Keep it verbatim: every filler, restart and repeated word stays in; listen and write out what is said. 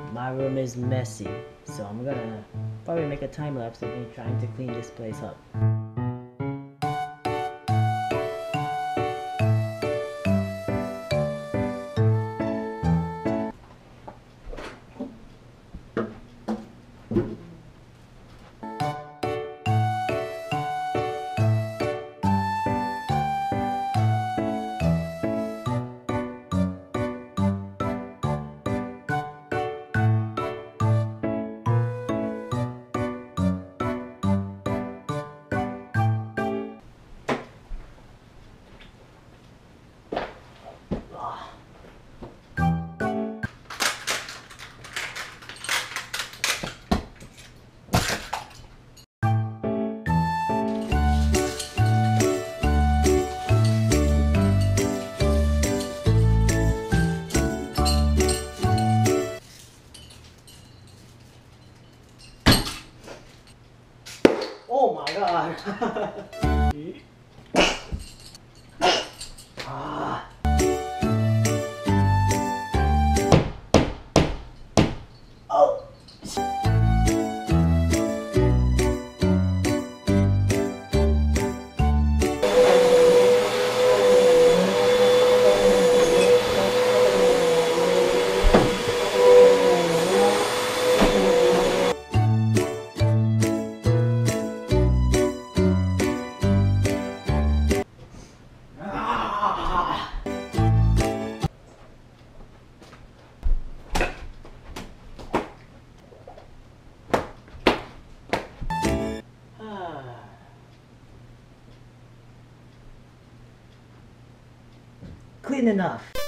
my room is messy, so I'm gonna probably make a time lapse of me trying to clean this place up. Oh my god! ah. Oh! Clean enough.